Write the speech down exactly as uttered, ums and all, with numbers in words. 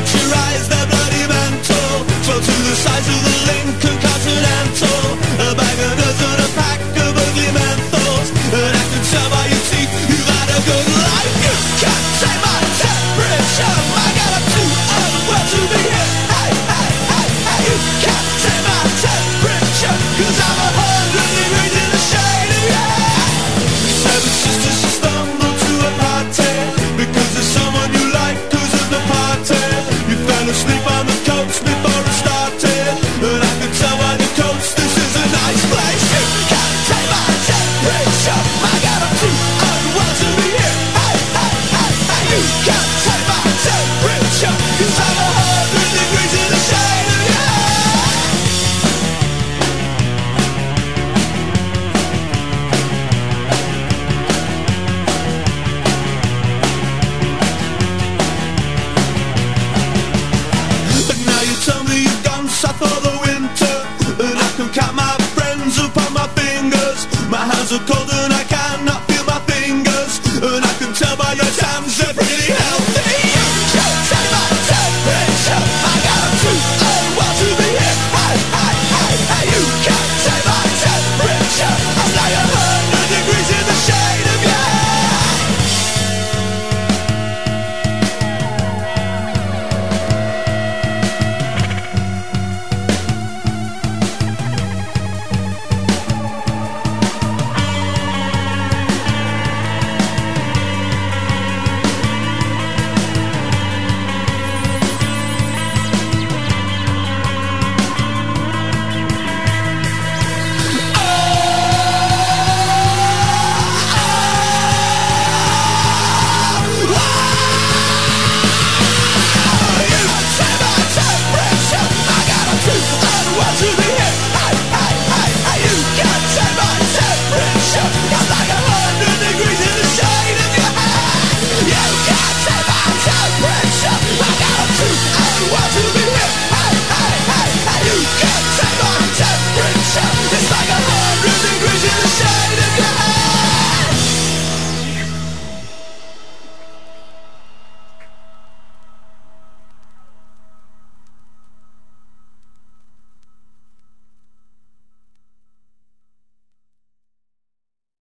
at your eyes, they're bloody mental. Swell to the size of the Lincoln Continental. A bag of nuts and a pack of ugly menthols. And I can tell by your teeth you've had a good life. You can't take my temperature, I got up too unwell to be here. Hey, hey, hey, hey, you can't take my temperature, cause I'm a hundred degrees in the shade of you. Seven sisters just stumbled to a party because there's someone you like who's at the party. You fell asleep on the coach before it started, and I can tell by the coach this is a nice place. You can't take my temperature, I got up too unwell to be here. Hey, hey, hey, hey, you can't take my temperature, cause I'm a hundred degrees in the shade of you. But now you tell me you've gone south for the winter, and I can count my friends upon my fingers. My hands are cold